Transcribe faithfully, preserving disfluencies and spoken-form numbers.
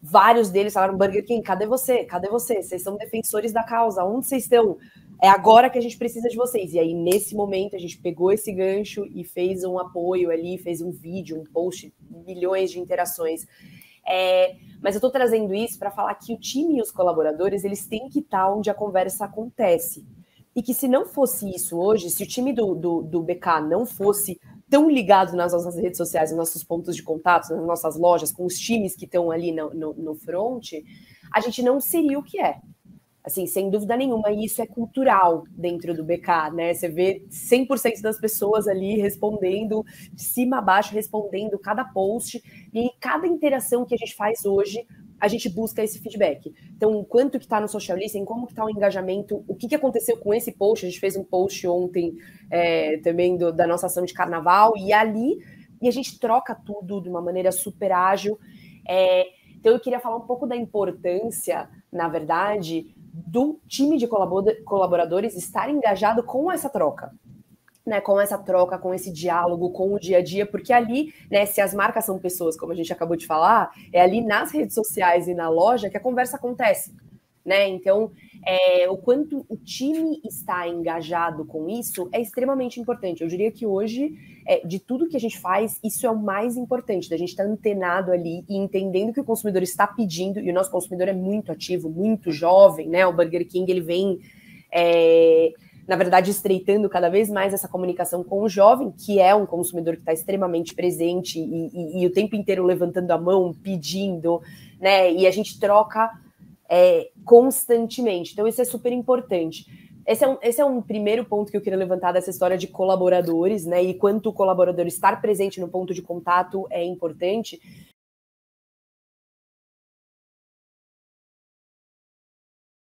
vários deles falaram, Burger King, cadê você? Cadê você? Vocês são defensores da causa, onde vocês estão? É agora que a gente precisa de vocês. E aí, nesse momento, a gente pegou esse gancho e fez um apoio ali, fez um vídeo, um post, milhões de interações. É, mas eu estou trazendo isso para falar que o time e os colaboradores, eles têm que estar onde a conversa acontece. E que se não fosse isso hoje, se o time do, do, do B K não fosse tão ligado nas nossas redes sociais, nos nossos pontos de contato, nas nossas lojas, com os times que estão ali no, no, no front, a gente não seria o que é. Assim, sem dúvida nenhuma, e isso é cultural dentro do B K, né? Você vê cem por cento das pessoas ali respondendo, de cima a baixo, respondendo cada post, e em cada interação que a gente faz hoje, a gente busca esse feedback. Então, quanto que está no social listening, como que está o engajamento, o que, que aconteceu com esse post, a gente fez um post ontem é, também do, da nossa ação de carnaval, e ali, e a gente troca tudo de uma maneira super ágil. É, então, eu queria falar um pouco da importância, na verdade, do time de colaboradores estar engajado com essa troca, né, com essa troca, com esse diálogo, com o dia a dia, porque ali, né, se as marcas são pessoas, como a gente acabou de falar, é ali nas redes sociais e na loja que a conversa acontece, né, então é, o quanto o time está engajado com isso é extremamente importante. Eu diria que hoje, é, de tudo que a gente faz, isso é o mais importante, da gente estar antenado ali e entendendo que o consumidor está pedindo, e o nosso consumidor é muito ativo, muito jovem, né, o Burger King, ele vem, é, na verdade, estreitando cada vez mais essa comunicação com o jovem, que é um consumidor que está extremamente presente e, e, e o tempo inteiro levantando a mão, pedindo, né, e a gente troca É, constantemente. Então, isso é super importante. Esse é, um, esse é um primeiro ponto que eu queria levantar dessa história de colaboradores, né? E quanto o colaborador estar presente no ponto de contato é importante.